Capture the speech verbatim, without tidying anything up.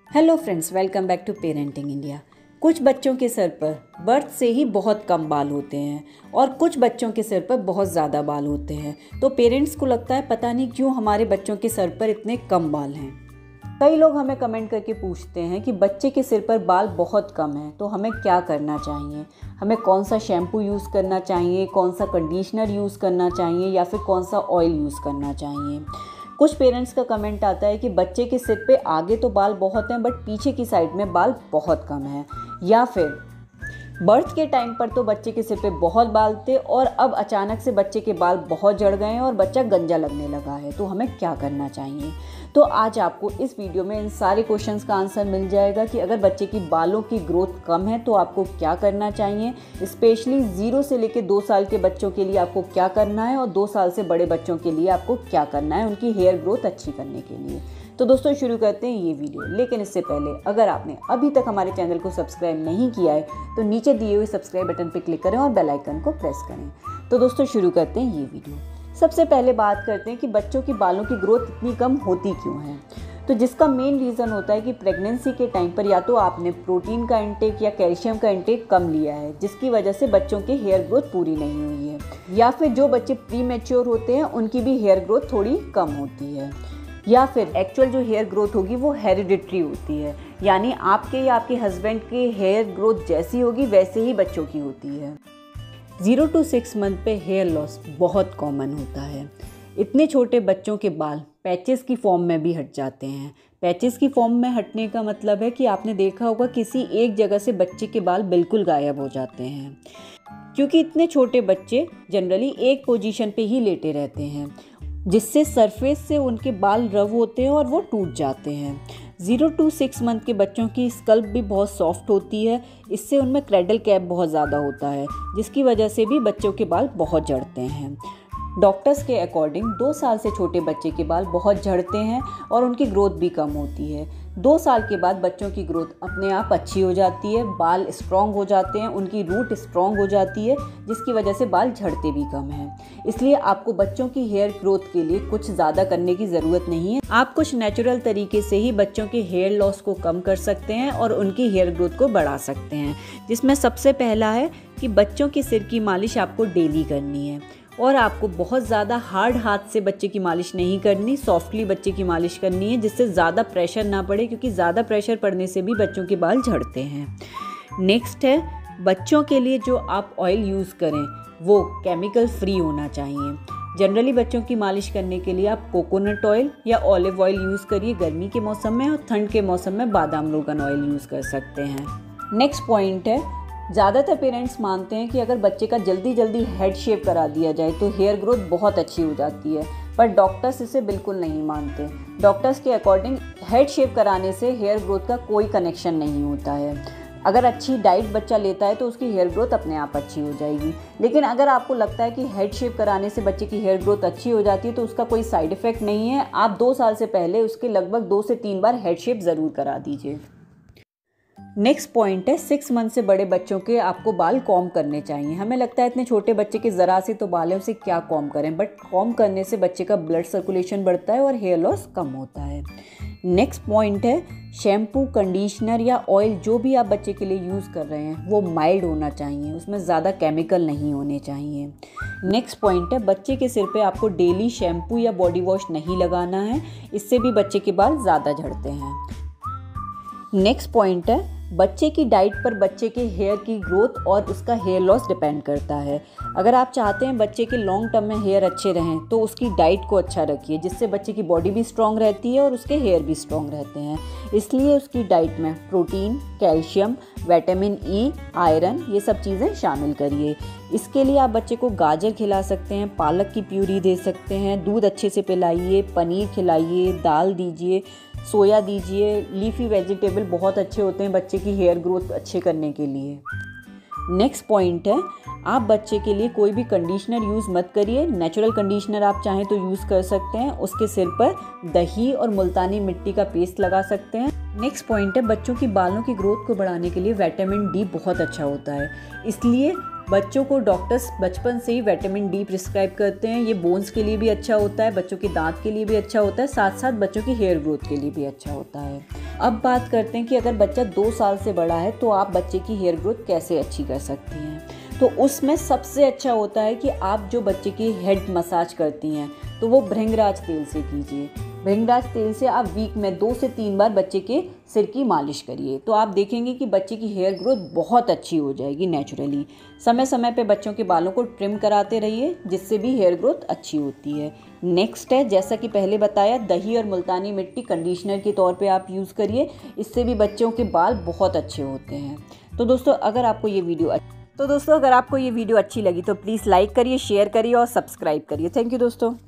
Hello friends, welcome back to parenting India. कुछ बच्चों के सर पर बर्थ से ही बहुत कम बाल होते हैं और कुछ बच्चों के सर पर बहुत ज़्यादा बाल होते हैं। तो पेरेंट्स को लगता है पता नहीं क्यों हमारे बच्चों के सर पर इतने कम बाल हैं। कई लोग हमें कमेंट करके पूछते हैं कि बच्चे के सिर पर बाल बहुत कम हैं तो हमें क्या करना चाहिए, हमें कौन सा शैम्पू यूज़ करना चाहिए, कौन सा कंडीशनर यूज़ करना चाहिए या फिर कौन सा ऑयल यूज़ करना चाहिए। कुछ पेरेंट्स का कमेंट आता है कि बच्चे के सिर पे आगे तो बाल बहुत हैं बट पीछे की साइड में बाल बहुत कम हैं, या फिर बर्थ के टाइम पर तो बच्चे के सिर पे बहुत बाल थे और अब अचानक से बच्चे के बाल बहुत झड़ गए हैं और बच्चा गंजा लगने लगा है। तो हमें क्या करना चाहिए? तो आज आपको इस वीडियो में इन सारे क्वेश्चंस का आंसर मिल जाएगा कि अगर बच्चे की बालों की ग्रोथ कम है तो आपको क्या करना चाहिए, स्पेशली ज़ीरो से लेकर दो साल के बच्चों के लिए आपको क्या करना है और दो साल से बड़े बच्चों के लिए आपको क्या करना है उनकी हेयर ग्रोथ अच्छी करने के लिए। तो दोस्तों शुरू करते हैं ये वीडियो, लेकिन इससे पहले अगर आपने अभी तक हमारे चैनल को सब्सक्राइब नहीं किया है तो नीचे दिए हुए सब्सक्राइब बटन पर क्लिक करें और बेल आइकन को प्रेस करें। तो दोस्तों शुरू करते हैं ये वीडियो। सबसे पहले बात करते हैं कि बच्चों की बालों की ग्रोथ इतनी कम होती क्यों है। तो जिसका मेन रीज़न होता है कि प्रेगनेंसी के टाइम पर या तो आपने प्रोटीन का इंटेक या कैल्शियम का इंटेक कम लिया है जिसकी वजह से बच्चों की हेयर ग्रोथ पूरी नहीं हुई है, या फिर जो बच्चे प्री मैच्योर होते हैं उनकी भी हेयर ग्रोथ थोड़ी कम होती है, या फिर एक्चुअल जो हेयर ग्रोथ होगी वो हेरिडिटरी होती है, यानी आपके या आपके हस्बैंड की हेयर ग्रोथ जैसी होगी वैसे ही बच्चों की होती है। ज़ीरो टू सिक्स मंथ पे हेयर लॉस बहुत कॉमन होता है। इतने छोटे बच्चों के बाल पैचेस की फॉर्म में भी हट जाते हैं। पैचेस की फॉर्म में हटने का मतलब है कि आपने देखा होगा किसी एक जगह से बच्चे के बाल बिल्कुल गायब हो जाते हैं, क्योंकि इतने छोटे बच्चे जनरली एक पोजीशन पे ही लेटे रहते हैं जिससे सरफेस से उनके बाल रफ होते हैं और वो टूट जाते हैं। ज़ीरो टू सिक्स मंथ के बच्चों की स्कल्प भी बहुत सॉफ्ट होती है, इससे उनमें क्रेडल कैप बहुत ज़्यादा होता है जिसकी वजह से भी बच्चों के बाल बहुत झड़ते हैं। डॉक्टर्स के अकॉर्डिंग दो साल से छोटे बच्चे के बाल बहुत झड़ते हैं और उनकी ग्रोथ भी कम होती है। दो साल के बाद बच्चों की ग्रोथ अपने आप अच्छी हो जाती है, बाल स्ट्रॉन्ग हो जाते हैं, उनकी रूट स्ट्रॉन्ग हो जाती है जिसकी वजह से बाल झड़ते भी कम हैं। इसलिए आपको बच्चों की हेयर ग्रोथ के लिए कुछ ज़्यादा करने की ज़रूरत नहीं है। आप कुछ नेचुरल तरीके से ही बच्चों के हेयर लॉस को कम कर सकते हैं और उनकी हेयर ग्रोथ को बढ़ा सकते हैं, जिसमें सबसे पहला है कि बच्चों के सिर की मालिश आपको डेली करनी है और आपको बहुत ज़्यादा हार्ड हाथ से बच्चे की मालिश नहीं करनी, सॉफ्टली बच्चे की मालिश करनी है जिससे ज़्यादा प्रेशर ना पड़े, क्योंकि ज़्यादा प्रेशर पड़ने से भी बच्चों के बाल झड़ते हैं। नेक्स्ट है, बच्चों के लिए जो आप ऑयल यूज़ करें वो केमिकल फ्री होना चाहिए। जनरली बच्चों की मालिश करने के लिए आप कोकोनट ऑयल या ऑलिव ऑयल यूज़ करिए गर्मी के मौसम में, और ठंड के मौसम में बादाम रोगन ऑयल यूज़ कर सकते हैं। नेक्स्ट पॉइंट है, ज़्यादातर पेरेंट्स मानते हैं कि अगर बच्चे का जल्दी जल्दी हेड शेप करा दिया जाए तो हेयर ग्रोथ बहुत अच्छी हो जाती है, पर डॉक्टर्स इसे बिल्कुल नहीं मानते। डॉक्टर्स के अकॉर्डिंग हेड शेप कराने से हेयर ग्रोथ का कोई कनेक्शन नहीं होता है। अगर अच्छी डाइट बच्चा लेता है तो उसकी हेयर ग्रोथ अपने आप अच्छी हो जाएगी, लेकिन अगर आपको लगता है कि हेड शेप कराने से बच्चे की हेयर ग्रोथ अच्छी हो जाती है तो उसका कोई साइड इफ़ेक्ट नहीं है। आप दो साल से पहले उसके लगभग दो से तीन बार हेड शेप ज़रूर करा दीजिए। नेक्स्ट पॉइंट है, सिक्स मंथ से बड़े बच्चों के आपको बाल कॉम्ब करने चाहिए। हमें लगता है इतने छोटे बच्चे के ज़रा से तो बाल है, उसे क्या कॉम्ब करें, बट कॉम्ब करने से बच्चे का ब्लड सर्कुलेशन बढ़ता है और हेयर लॉस कम होता है। नेक्स्ट पॉइंट है, शैम्पू, कंडीशनर या ऑयल जो भी आप बच्चे के लिए यूज़ कर रहे हैं वो माइल्ड होना चाहिए, उसमें ज़्यादा केमिकल नहीं होने चाहिए। नेक्स्ट पॉइंट है, बच्चे के सिर पे आपको डेली शैम्पू या बॉडी वॉश नहीं लगाना है, इससे भी बच्चे के बाल ज़्यादा झड़ते हैं। नेक्स्ट पॉइंट है, बच्चे की डाइट पर बच्चे के हेयर की ग्रोथ और उसका हेयर लॉस डिपेंड करता है। अगर आप चाहते हैं बच्चे के लॉन्ग टर्म में हेयर अच्छे रहें तो उसकी डाइट को अच्छा रखिए, जिससे बच्चे की बॉडी भी स्ट्रॉन्ग रहती है और उसके हेयर भी स्ट्रॉन्ग रहते हैं। इसलिए उसकी डाइट में protein, calcium, vitamin E, iron ये सब चीज़ें शामिल करिए। इसके लिए आप बच्चे को गाजर खिला सकते हैं, पालक की प्यूरी दे सकते हैं, दूध अच्छे से पिलाइए, पनीर खिलाइए, दाल दीजिए, सोया दीजिए। लीफी वेजिटेबल बहुत अच्छे होते हैं बच्चे की हेयर ग्रोथ अच्छे करने के लिए। नेक्स्ट पॉइंट है, आप बच्चे के लिए कोई भी कंडीशनर यूज़ मत करिए। नेचुरल कंडीशनर आप चाहें तो यूज़ कर सकते हैं। उसके सिर पर दही और मुल्तानी मिट्टी का पेस्ट लगा सकते हैं। नेक्स्ट पॉइंट है, बच्चों की बालों की ग्रोथ को बढ़ाने के लिए विटामिन डी बहुत अच्छा होता है, इसलिए बच्चों को डॉक्टर्स बचपन से ही विटामिन डी प्रिस्क्राइब करते हैं। ये बोन्स के लिए भी अच्छा होता है, बच्चों के दांत के लिए भी अच्छा होता है, साथ साथ बच्चों की हेयर ग्रोथ के लिए भी अच्छा होता है। अब बात करते हैं कि अगर बच्चा दो साल से बड़ा है तो आप बच्चे की हेयर ग्रोथ कैसे अच्छी कर सकती हैं। तो उसमें सबसे अच्छा होता है कि आप जो बच्चे की हेड मसाज करती हैं तो वो भृंगराज तेल से कीजिए। भृंगराज तेल से आप वीक में दो से तीन बार बच्चे के सिर की मालिश करिए, तो आप देखेंगे कि बच्चे की हेयर ग्रोथ बहुत अच्छी हो जाएगी नेचुरली। समय समय पे बच्चों के बालों को ट्रिम कराते रहिए, जिससे भी हेयर ग्रोथ अच्छी होती है। नेक्स्ट है, जैसा कि पहले बताया, दही और मुल्तानी मिट्टी कंडीशनर के तौर पे आप यूज़ करिए, इससे भी बच्चों के बाल बहुत अच्छे होते हैं। तो दोस्तों अगर आपको ये वीडियो तो दोस्तों अगर आपको ये वीडियो अच्छी लगी तो प्लीज़ लाइक करिए, शेयर करिए और सब्सक्राइब करिए। थैंक यू दोस्तों।